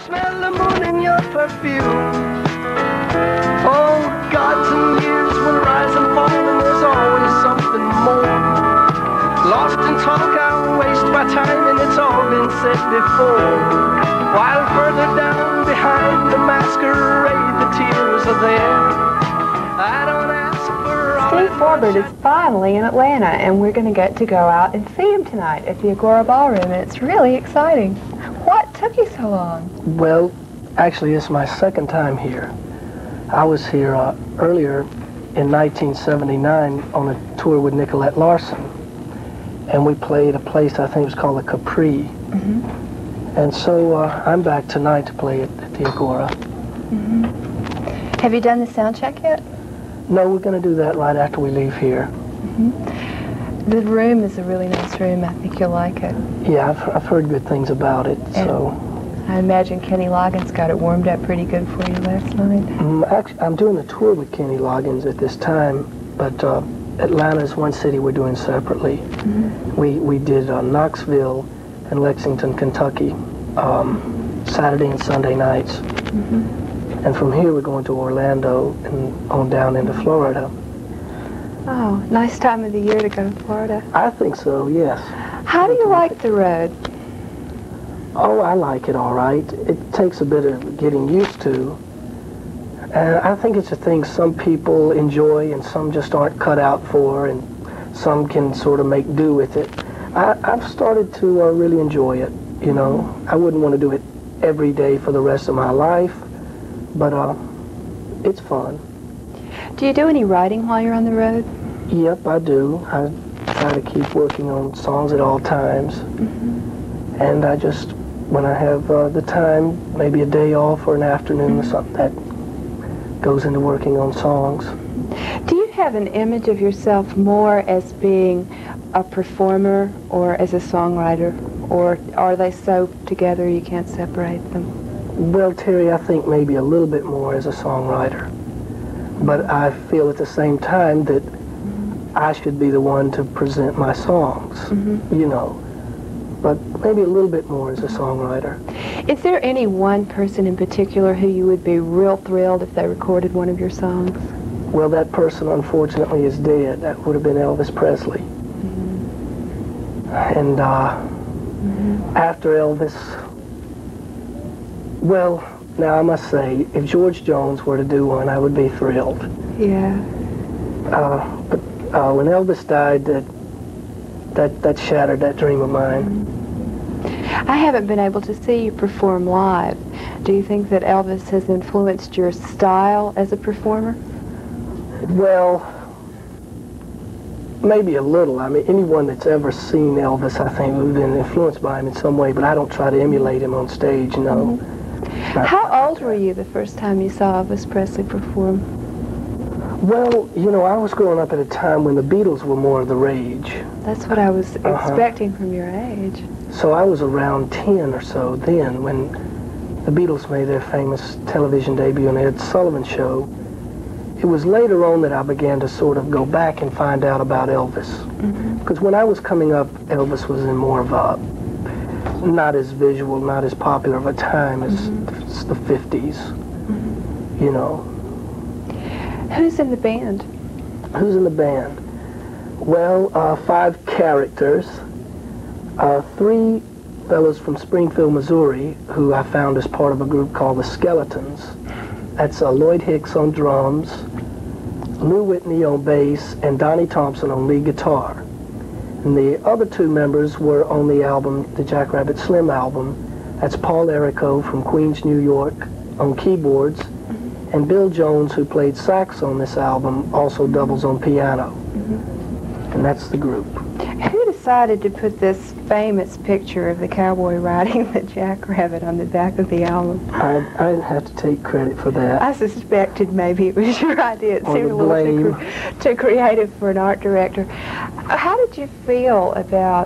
smell the moon in your perfume. Oh, gods and years will rise and fall, and there's always something more. Lost in talk, I'll waste my time, and it's all been said before. While further down behind the masquerade, the tears are there. I don't ask for all. Steve Forbert is finally in Atlanta, and we're going to get to go out and see him tonight at the Agora Ballroom, and it's really exciting. What took you so long? Well, actually, it's my second time here. I was here earlier in 1979 on a tour with Nicolette Larson, and we played a place I think was called the Capri. And so I'm back tonight to play at the Agora. Have you done the sound check yet? No, we're going to do that right after we leave here. The room is a really nice room. I think you'll like it. Yeah, I've heard good things about it, And so... I imagine Kenny Loggins got it warmed up pretty good for you last night. Actually, I'm doing a tour with Kenny Loggins at this time, but Atlanta is one city we're doing separately. We did Knoxville and Lexington, Kentucky, Saturday and Sunday nights. And from here we're going to Orlando and on down into Florida. Oh, nice time of the year to go to Florida. I think so, yes. How do you like the road? Oh, I like it all right. It takes a bit of getting used to. And I think it's a thing some people enjoy and some just aren't cut out for, and some can sort of make do with it. I've started to really enjoy it, you know. I wouldn't want to do it every day for the rest of my life, but it's fun. Do you do any writing while you're on the road? Yep, I do. I try to keep working on songs at all times. And I just, when I have the time, maybe a day off or an afternoon or something, that goes into working on songs. Do you have an image of yourself more as being a performer or as a songwriter, or are they so together you can't separate them? Well, Terry, I think maybe a little bit more as a songwriter. But I feel at the same time that I should be the one to present my songs, you know. But maybe a little bit more as a songwriter. Is there any one person in particular who you would be real thrilled if they recorded one of your songs? Well, that person, unfortunately, is dead. That would have been Elvis Presley. And after Elvis, well, now I must say, if George Jones were to do one, I would be thrilled. Yeah. But when Elvis died, that shattered that dream of mine. I haven't been able to see you perform live. Do you think that Elvis has influenced your style as a performer? Well, maybe a little. I mean, anyone that's ever seen Elvis, I think, would have been influenced by him in some way, but I don't try to emulate him on stage, you know. How old were you the first time you saw Elvis Presley perform? Well, you know, I was growing up at a time when the Beatles were more of the rage. That's what I was expecting from your age. So I was around 10 or so then when the Beatles made their famous television debut on the Ed Sullivan Show. It was later on that I began to sort of go back and find out about Elvis. Because when I was coming up, Elvis was in more of a, not as visual, not as popular of a time as the 50s, you know. Who's in the band? Who's in the band? Well, 5 characters. 3 fellows from Springfield, Missouri, who I found as part of a group called the Skeletons. That's Lloyd Hicks on drums, Lou Whitney on bass, and Donnie Thompson on lead guitar. And the other 2 members were on the album, the Jackrabbit Slim album. That's Paul Errico from Queens, New York on keyboards, and Bill Jones, who played sax on this album, also doubles on piano. And that's the group. Who decided to put this famous picture of the cowboy riding the jackrabbit on the back of the album? I'd have to take credit for that. I suspected maybe it was your idea. It seemed a little too creative for an art director. How did you feel about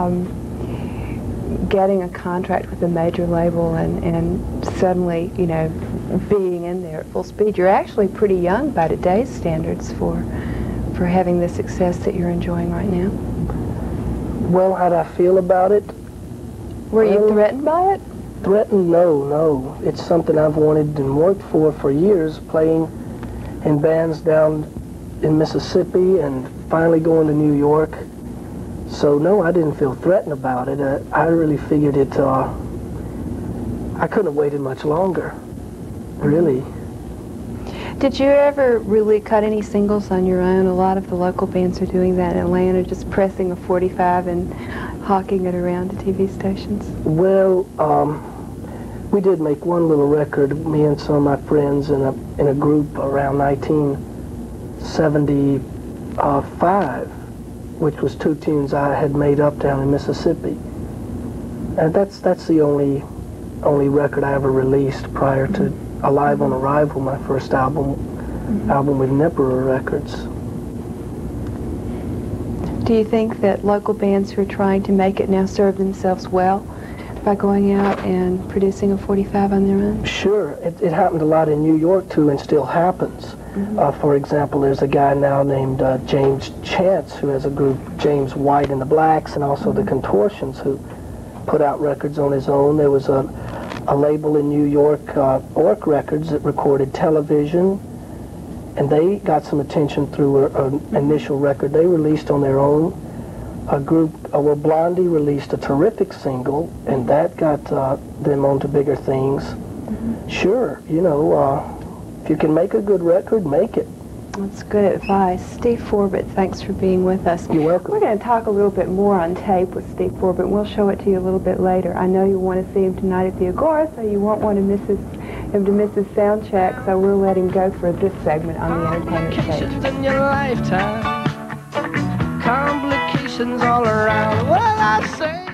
getting a contract with a major label and suddenly, you know, being in there at full speed? You're actually pretty young by today's standards for having the success that you're enjoying right now. Well, how'd I feel about it? Were you threatened by it? Threatened? No. It's something I've wanted and worked for years, playing in bands down in Mississippi and finally going to New York. So no, I didn't feel threatened about it. I really figured it, I couldn't have waited much longer, really. Did you ever really cut any singles on your own? A lot of the local bands are doing that in Atlanta, just pressing a 45 and hawking it around to TV stations. Well, we did make one little record, me and some of my friends in a group around 1975, which was 2 tunes I had made up down in Mississippi. And that's the only record I ever released prior to Alive on Arrival, my first album with Emperor Records. Do you think that local bands who are trying to make it now serve themselves well by going out and producing a 45 on their own? Sure. It happened a lot in New York, too, and still happens. For example, there's a guy now named James Chance, who has a group, James White and the Blacks, and also the Contortions, who put out records on his own. There was a label in New York, Orc Records, that recorded Television, and they got some attention through an initial record they released on their own. A group, well, Blondie released a terrific single, and that got them onto bigger things. Sure, you know, if you can make a good record, make it. That's good advice. Steve Forbett, thanks for being with us. You're welcome. We're going to talk a little bit more on tape with Steve Forbett, and we'll show it to you a little bit later. I know you want to see him tonight at the Agora, so you won't want to miss him to miss his sound check, so we'll let him go for this segment on the entertainment stage. In your lifetime, complications all around. Well, I say